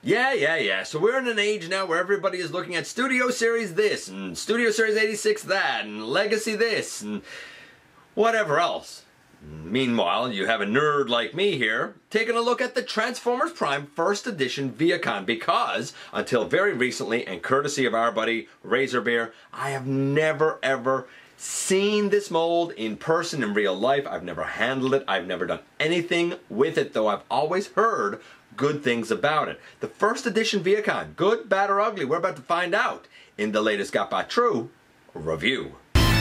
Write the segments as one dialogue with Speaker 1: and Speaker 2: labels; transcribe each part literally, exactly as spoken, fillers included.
Speaker 1: Yeah, yeah, yeah. So we're in an age now where everybody is looking at Studio Series this, and Studio Series eighty-six that, and Legacy this, and whatever else. Meanwhile, you have a nerd like me here taking a look at the Transformers Prime First Edition Vehicon, because until very recently, and courtesy of our buddy Razor Bear, I have never ever seen this mold in person in real life. I've never handled it. I've never done anything with it, though I've always heard good things about it. The First Edition Vehicon, good, bad, or ugly, we're about to find out in the latest Got Bot True review.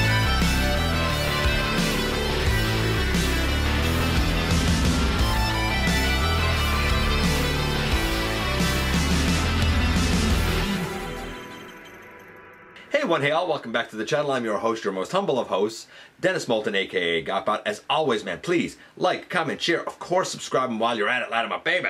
Speaker 1: Hey one, hey all, welcome back to the channel. I'm your host, your most humble of hosts, Dennis Moulton, aka GotBot. As always, man, please like, comment, share, of course subscribe, and while you're at it, light 'em up, baby.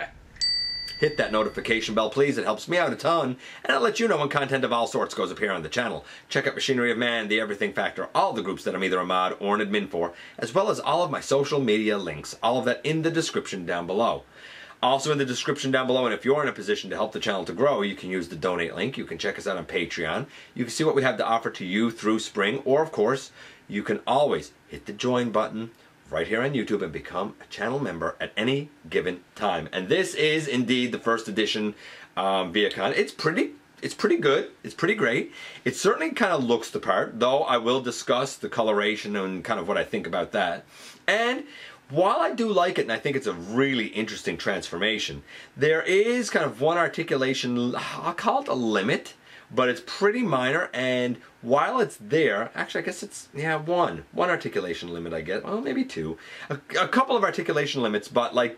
Speaker 1: Hit that notification bell, please. It helps me out a ton, and I'll let you know when content of all sorts goes up here on the channel. Check out Machinery of Man, The Everything Factor, all the groups that I'm either a mod or an admin for, as well as all of my social media links, all of that in the description down below. Also in the description down below, and if you're in a position to help the channel to grow, you can use the donate link. You can check us out on Patreon. You can see what we have to offer to you through spring, or of course, you can always hit the join button right here on YouTube and become a channel member at any given time. And this is indeed the first edition um, Vehicon. It's pretty, it's pretty good. It's pretty great. It certainly kind of looks the part, though I will discuss the coloration and kind of what I think about that. And while I do like it, and I think it's a really interesting transformation, there is kind of one articulation, I'll call it a limit, but it's pretty minor, and while it's there, actually I guess it's, yeah, one. One articulation limit I get, well maybe two. A, a couple of articulation limits, but like,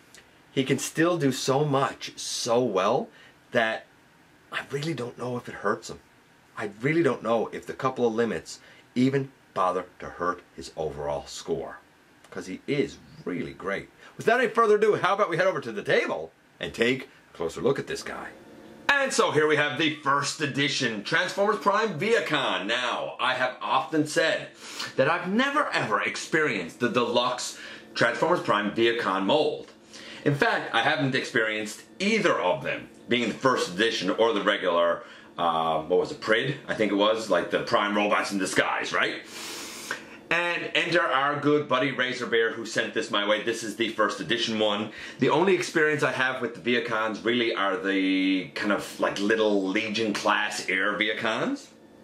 Speaker 1: he can still do so much so well that I really don't know if it hurts him. I really don't know if the couple of limits even bother to hurt his overall score, because he is really great. Without any further ado, how about we head over to the table and take a closer look at this guy. And so here we have the first edition Transformers Prime Vehicon. Now, I have often said that I've never ever experienced the deluxe Transformers Prime Vehicon mold. In fact, I haven't experienced either of them, being the first edition or the regular, uh, what was it, P R I D, I think it was, like the Prime Robots in Disguise, right? And enter our good buddy Razor Bear, who sent this my way. This is the first edition one. The only experience I have with the Vehicons really are the kind of like little Legion class air Vehicons.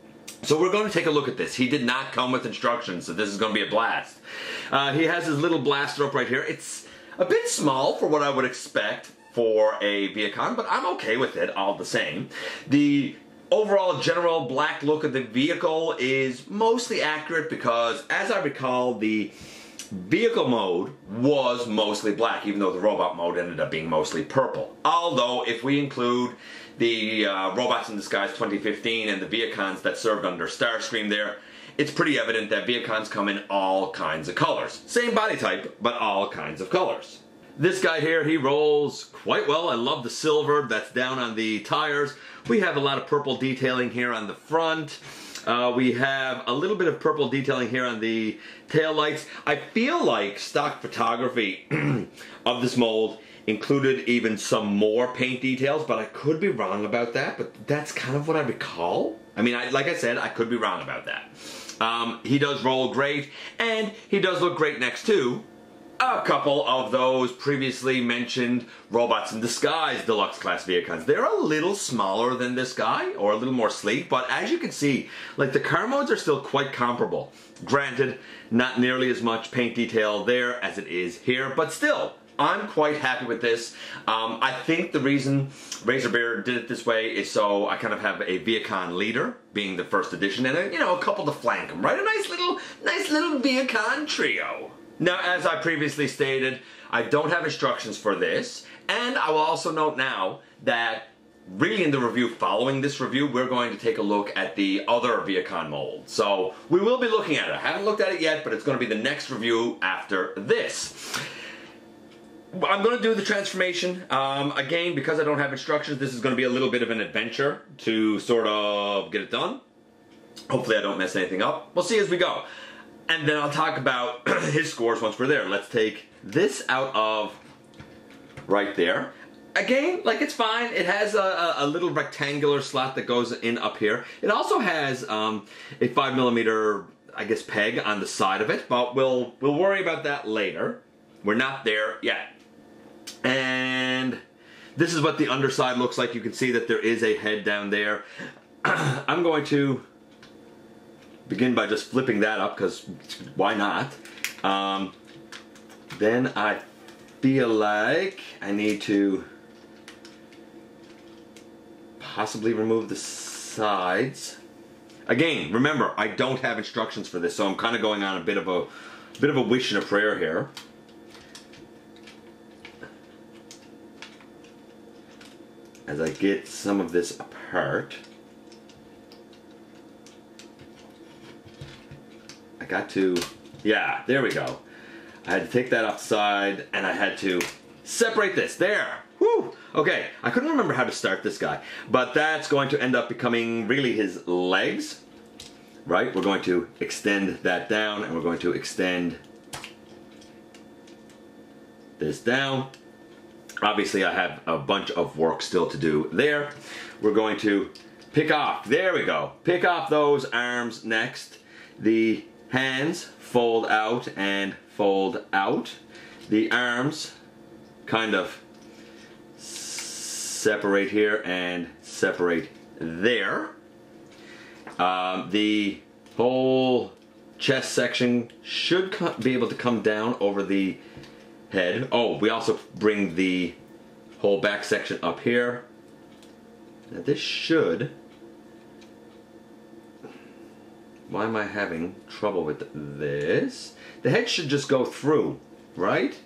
Speaker 1: So we're going to take a look at this. He did not come with instructions, so this is going to be a blast. Uh, he has his little blaster up right here. It's a bit small for what I would expect for a Vehicon, but I'm okay with it all the same. The overall general black look of the vehicle is mostly accurate because, as I recall, the vehicle mode was mostly black, even though the robot mode ended up being mostly purple. Although, if we include the uh, Robots in Disguise twenty fifteen and the Vehicons that served under Starscream there, it's pretty evident that Vehicons come in all kinds of colors. Same body type, but all kinds of colors. This guy here, he rolls quite well. I love the silver that's down on the tires. We have a lot of purple detailing here on the front. Uh, we have a little bit of purple detailing here on the tail lights. I feel like stock photography of this mold included even some more paint details, but I could be wrong about that, but that's kind of what I recall. I mean, I, like I said, I could be wrong about that. Um, he does roll great, and he does look great next to a couple of those previously mentioned Robots in Disguise Deluxe Class Vehicons. They're a little smaller than this guy, or a little more sleek, but as you can see, like, the car modes are still quite comparable. Granted, not nearly as much paint detail there as it is here, but still, I'm quite happy with this. Um, I think the reason Razor Bear did it this way is so I kind of have a Vehicon leader, being the first edition, and a, you know, a couple to flank him, right? A nice little, nice little Vehicon trio. Now, as I previously stated, I don't have instructions for this, and I will also note now that really in the review following this review, we're going to take a look at the other Vehicon mold. So we will be looking at it. I haven't looked at it yet, but it's going to be the next review after this. I'm going to do the transformation. Um, again, because I don't have instructions, this is going to be a little bit of an adventure to sort of get it done. Hopefully I don't mess anything up. We'll see as we go. And then I'll talk about his scores once we're there. Let's take this out of right there. again, like it's fine. It has a, a, a little rectangular slot that goes in up here. It also has um, a five millimeter, I guess, peg on the side of it, but we'll we'll worry about that later. We're not there yet. And this is what the underside looks like. You can see that there is a head down there. I'm going to begin by just flipping that up, because why not? Um, then I feel like I need to possibly remove the sides. Again, remember, I don't have instructions for this, so I'm kind of going on a bit of a bit of a wish and a prayer here. As I get some of this apart. I got to, yeah, there we go. I had to take that off the side, and I had to separate this. There. Whew. Okay, I couldn't remember how to start this guy, but that's going to end up becoming really his legs, right? We're going to extend that down, and we're going to extend this down. Obviously, I have a bunch of work still to do there. We're going to pick off, there we go, pick off those arms next. The hands fold out and fold out. The arms kind of separate here and separate there. Um, the whole chest section should be able to come down over the head. Oh, we also bring the whole back section up here. Now this should... Why am I having trouble with this? The head should just go through, right?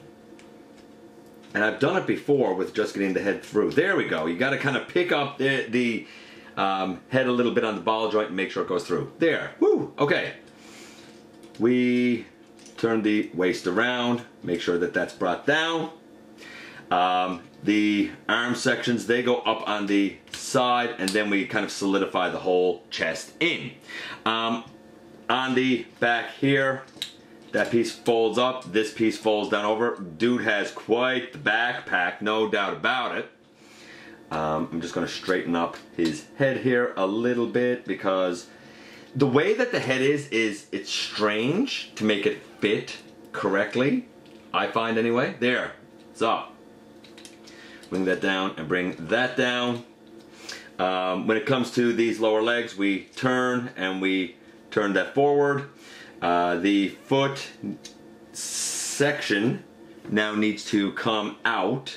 Speaker 1: And I've done it before with just getting the head through. There we go. You got to kind of pick up the, the um, head a little bit on the ball joint and make sure it goes through. There. Woo! Okay. We turn the waist around. Make sure that that's brought down. Um, the arm sections, they go up on the side, and then we kind of solidify the whole chest in. Um, on the back here, that piece folds up, this piece folds down over. Dude has quite the backpack, no doubt about it. Um, I'm just going to straighten up his head here a little bit, because the way that the head is, is it's strange to make it fit correctly, I find anyway. There, it's up. Bring that down and bring that down. Um, when it comes to these lower legs, we turn and we turn that forward. Uh, the foot section now needs to come out.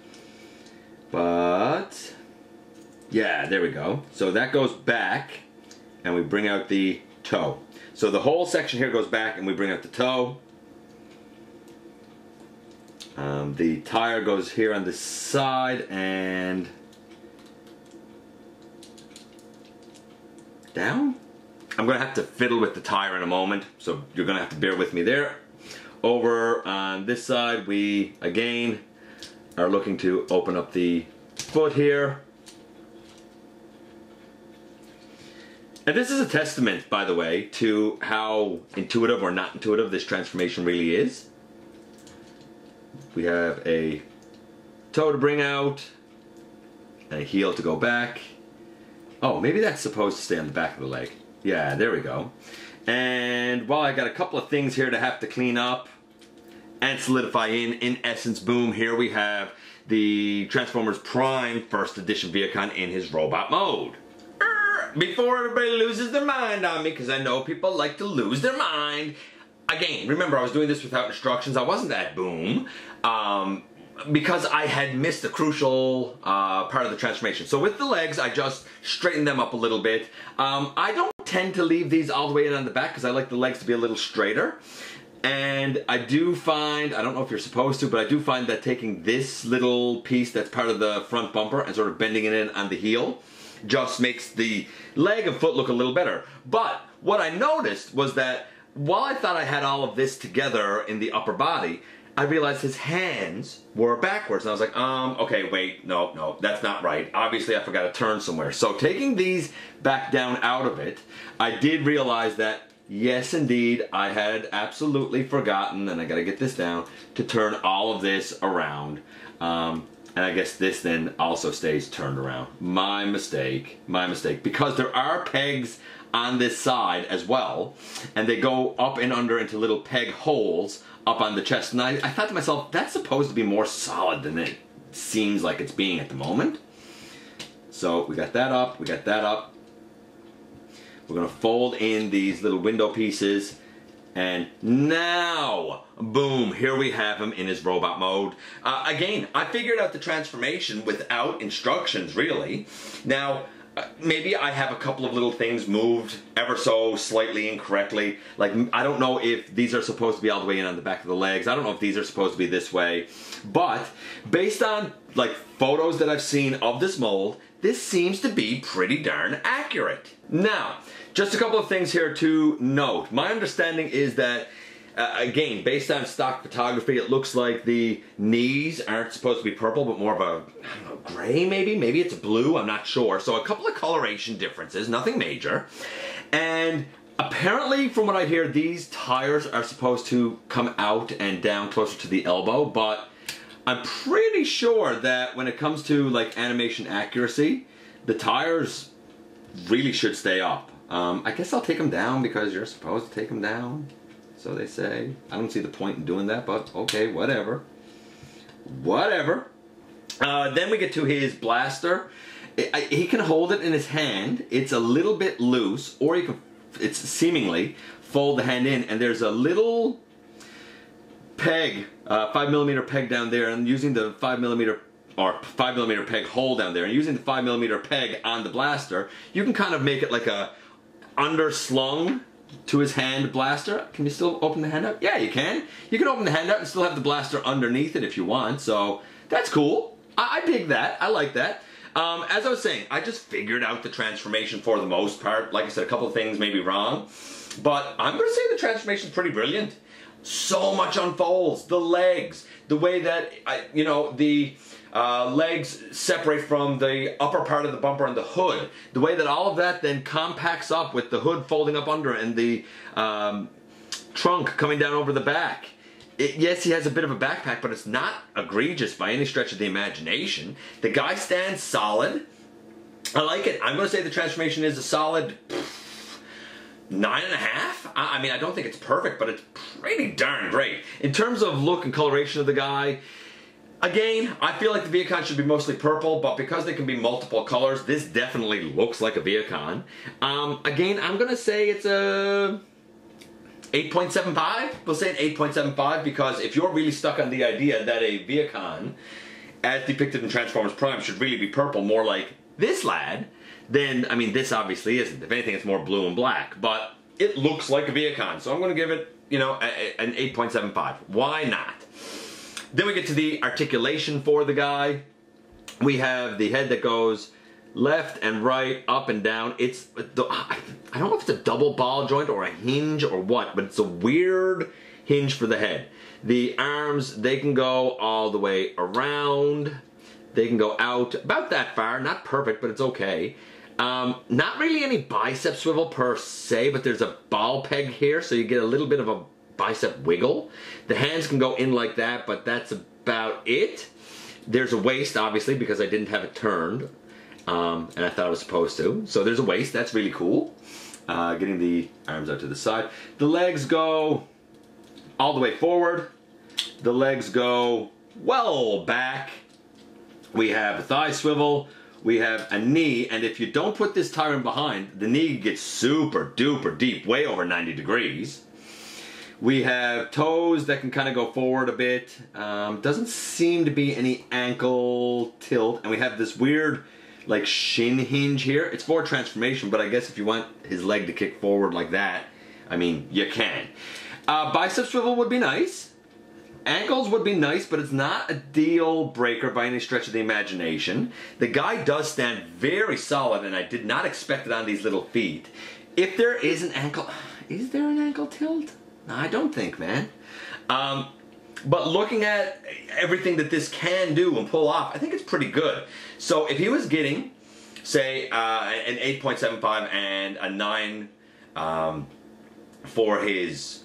Speaker 1: But, yeah, there we go. So that goes back, and we bring out the toe. So the whole section here goes back, and we bring out the toe. Um, the tire goes here on the side and down. I'm going to have to fiddle with the tire in a moment, so you're going to have to bear with me there. Over on this side, we again are looking to open up the foot here. And this is a testament, by the way, to how intuitive or not intuitive this transformation really is. We have a toe to bring out, and a heel to go back. Oh, maybe that's supposed to stay on the back of the leg. Yeah, there we go. And while I got a couple of things here to have to clean up and solidify in, in essence, boom, here we have the Transformers Prime First Edition Vehicon in his robot mode. Before everybody loses their mind on me, because I know people like to lose their mind. Again, remember, I was doing this without instructions. I wasn't that boom. Um, because I had missed a crucial uh, part of the transformation. So with the legs, I just straightened them up a little bit. Um, I don't tend to leave these all the way in on the back, because I like the legs to be a little straighter. And I do find, I don't know if you're supposed to, but I do find that taking this little piece that's part of the front bumper and sort of bending it in on the heel just makes the leg and foot look a little better. But what I noticed was that while I thought I had all of this together in the upper body, I realized his hands were backwards. And I was like, um, okay, wait, no, no, that's not right. Obviously, I forgot to turn somewhere. So taking these back down out of it, I did realize that, yes, indeed, I had absolutely forgotten, and I gotta get this down, to turn all of this around. Um, And I guess this then also stays turned around. My mistake, my mistake. Because there are pegs on this side as well, and they go up and under into little peg holes up on the chest. And I, I thought to myself, that's supposed to be more solid than it seems like it's being at the moment. So we got that up, we got that up. We're gonna fold in these little window pieces. And now, boom, here we have him in his robot mode. Uh, again, I figured out the transformation without instructions, really. Now, uh, maybe I have a couple of little things moved ever so slightly incorrectly. Like, I don't know if these are supposed to be all the way in on the back of the legs. I don't know if these are supposed to be this way. But, based on, like, photos that I've seen of this mold, this seems to be pretty darn accurate. Now, just a couple of things here to note. My understanding is that, uh, again, based on stock photography, it looks like the knees aren't supposed to be purple, but more of a, I don't know, gray maybe? Maybe it's blue, I'm not sure. So a couple of coloration differences, nothing major. And apparently, from what I hear, these tires are supposed to come out and down closer to the elbow, but I'm pretty sure that when it comes to like animation accuracy, the tires really should stay up. Um, I guess I'll take them down because you're supposed to take them down, so they say. I don't see the point in doing that, but okay, whatever. Whatever. Uh, then we get to his blaster. It, I, he can hold it in his hand. It's a little bit loose, or you can, it's seemingly, fold the hand in, and there's a little peg, uh, five millimeter peg down there, and using the five millimeter or five millimeter peg hole down there, and using the five millimeter peg on the blaster, you can kind of make it like a underslung to his hand blaster. Can you still open the hand up? Yeah, you can. You can open the hand up and still have the blaster underneath it if you want, so that's cool. I, I dig that. I like that. Um, as I was saying, I just figured out the transformation for the most part. Like I said, a couple of things may be wrong, but I'm going to say the transformation is pretty brilliant. So much unfolds. The legs, the way that, I, you know, the uh, legs separate from the upper part of the bumper and the hood. The way that all of that then compacts up with the hood folding up under it and the um, trunk coming down over the back. It, yes, he has a bit of a backpack, but it's not egregious by any stretch of the imagination. The guy stands solid. I like it. I'm going to say the transformation is a solid nine and a half. I mean, I don't think it's perfect, but it's pretty darn great. In terms of look and coloration of the guy, again, I feel like the Viacon should be mostly purple, but because they can be multiple colors, this definitely looks like a Viacon. Um, again, I'm going to say it's a eight point seven five. We'll say an eight point seven five because if you're really stuck on the idea that a Viacon, as depicted in Transformers Prime, should really be purple, more like this lad, then, I mean, this obviously isn't. If anything, it's more blue and black, but it looks like a Viacon, so I'm going to give it, you know, a, a, an eight point seven five. Why not? Then we get to the articulation for the guy. We have the head that goes left and right, up and down. It's, the, I don't know if it's a double ball joint or a hinge or what, but it's a weird hinge for the head. The arms, they can go all the way around. They can go out about that far. Not perfect, but it's okay. Um, not really any bicep swivel per se, but there's a ball peg here, so you get a little bit of a bicep wiggle. The hands can go in like that, but that's about it. There's a waist, obviously, because I didn't have it turned, um, and I thought I was supposed to. So there's a waist. That's really cool. Uh, getting the arms out to the side. The legs go all the way forward. The legs go well back. We have a thigh swivel. We have a knee, and if you don't put this tire in behind, the knee gets super duper deep, way over ninety degrees. We have toes that can kind of go forward a bit. Um, doesn't seem to be any ankle tilt, and we have this weird like shin hinge here. It's for transformation, but I guess if you want his leg to kick forward like that, I mean, you can. Uh, bicep swivel would be nice. Ankles would be nice, but it's not a deal breaker by any stretch of the imagination. The guy does stand very solid, and I did not expect it on these little feet. If there is an ankle... Is there an ankle tilt? No, I don't think, man. Um, but looking at everything that this can do and pull off, I think it's pretty good. So if he was getting, say, uh, an eight point seven five and a nine um, for his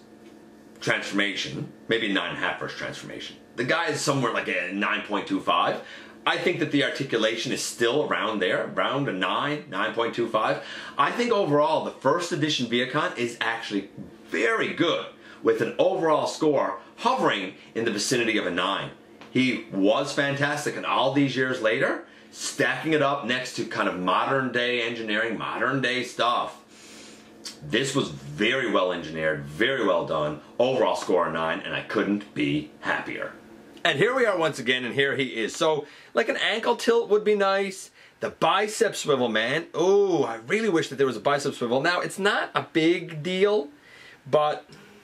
Speaker 1: transformation, maybe nine and a half for his transformation. The guy is somewhere like a nine point two five. I think that the articulation is still around there, around a nine, nine point two five. I think overall the first edition Viacon is actually very good, with an overall score hovering in the vicinity of a nine. He was fantastic, and all these years later, stacking it up next to kind of modern day engineering, modern day stuff, this was very well engineered, very well done, overall score a nine, and I couldn't be happier. And here we are once again, and here he is. So, like an ankle tilt would be nice. The bicep swivel, man. Oh, I really wish that there was a bicep swivel. Now, it's not a big deal, but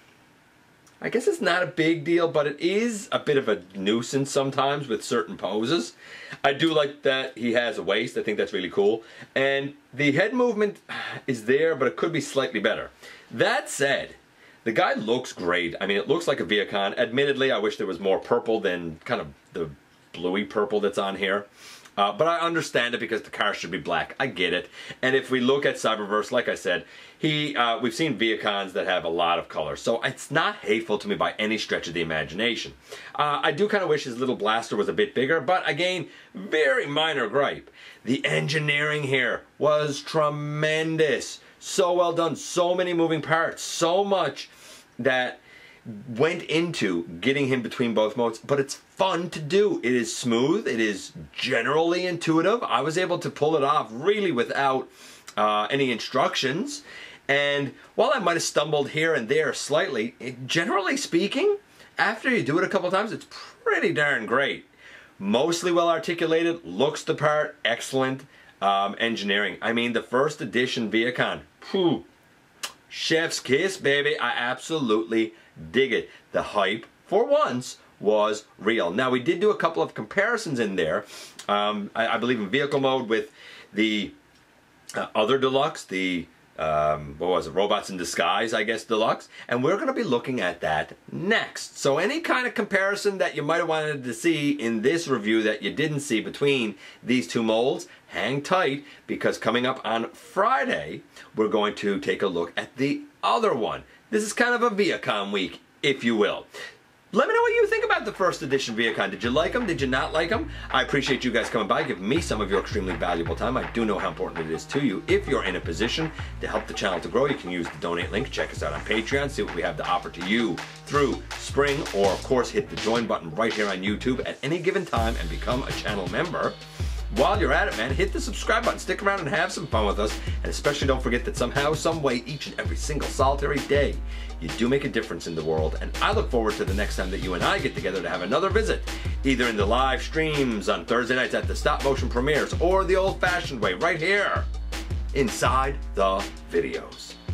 Speaker 1: I guess it's not a big deal, but it is a bit of a nuisance sometimes with certain poses. I do like that he has a waist. I think that's really cool. And the head movement is there, but it could be slightly better. That said, the guy looks great. I mean, it looks like a Viacon. Admittedly, I wish there was more purple than kind of the bluey purple that's on here. Uh, but I understand it because the car should be black. I get it. And if we look at Cyberverse, like I said, he uh, we've seen Viacons that have a lot of color. So it's not hateful to me by any stretch of the imagination. Uh, I do kind of wish his little blaster was a bit bigger, but again, very minor gripe. The engineering here was tremendous. So well done. So many moving parts. So much that went into getting him between both modes, but it's fun to do. It is smooth. It is generally intuitive. I was able to pull it off really without uh, any instructions. And while I might have stumbled here and there slightly, it, generally speaking, after you do it a couple times, it's pretty darn great. Mostly well articulated, looks the part, excellent um, engineering. I mean, the first edition Viacon, whew, chef's kiss, baby. I absolutely dig it. The hype, for once, was real. Now, we did do a couple of comparisons in there, um, I, I believe in vehicle mode with the uh, other deluxe, the, um, what was it, Robots in Disguise, I guess, deluxe, and we're going to be looking at that next. So any kind of comparison that you might have wanted to see in this review that you didn't see between these two molds, hang tight, because coming up on Friday, we're going to take a look at the other one. This is kind of a Viacon week, if you will. Let me know what you think about the first edition Viacon. Did you like them? Did you not like them? I appreciate you guys coming by, giving me some of your extremely valuable time. I do know how important it is to you. If you're in a position to help the channel to grow, you can use the donate link. Check us out on Patreon. See what we have to offer to you through spring. Or, of course, hit the join button right here on YouTube at any given time and become a channel member. While you're at it, man, hit the subscribe button. Stick around and have some fun with us. And especially don't forget that somehow, some way, each and every single solitary day, you do make a difference in the world. And I look forward to the next time that you and I get together to have another visit, either in the live streams on Thursday nights at the stop motion premieres or the old-fashioned way right here inside the videos.